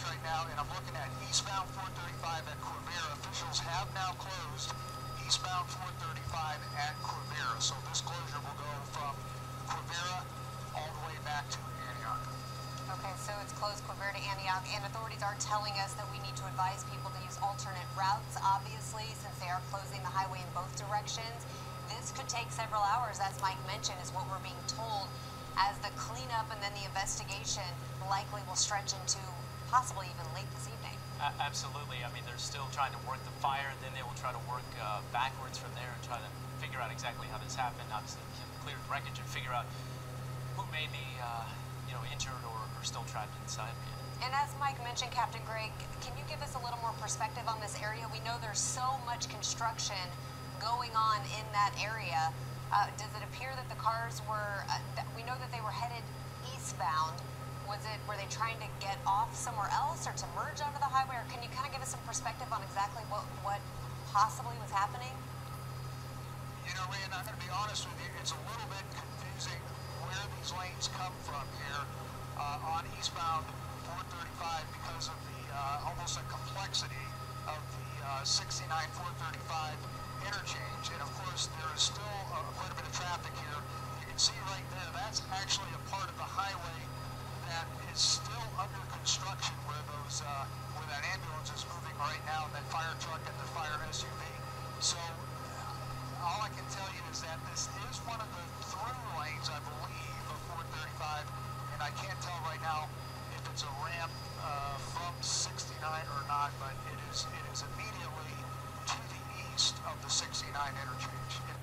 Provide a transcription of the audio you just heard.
right now, and I'm looking at eastbound 435 at Quivira. Officials have now closed eastbound 435 at Quivira. So this closure will go from Quivira all the way back to Antioch. Okay, so it's closed Quivira to Antioch, and authorities are telling us that we need to advise people to use alternate routes, obviously, since they are closing the highway in both directions. This could take several hours, as Mike mentioned, is what we're being told, as the cleanup and then the investigation likely will stretch into possibly even late this evening. Absolutely. I mean, they're still trying to work the fire, and then they will try to work backwards from there and try to figure out exactly how this happened. Obviously, clear the wreckage and figure out who may be, injured or still trapped inside. And as Mike mentioned, Captain Greg, can you give us a little more perspective on this area? We know there's so much construction going on in that area. Does it appear that the cars were, we know that they were headed eastbound. Were they trying to get off somewhere else or to merge onto the highway? Or can you kind of give us some perspective on exactly what possibly was happening? You know, Rand, I'm going to be honest with you, it's a little bit confusing where these lanes come from here on eastbound 435 because of the almost a complexity of the 69 435 interchange. And of course, there is still quite a bit of traffic here. You can see right there, that's actually a part of the highway that is still under construction where those where that ambulance is moving right now, and that fire truck and the fire SUV. So all I can tell you is that this is one of the through lanes, I believe, of 435, and I can't tell right now if it's a ramp from 69 or not, but it is immediately to the east of the 69 interchange.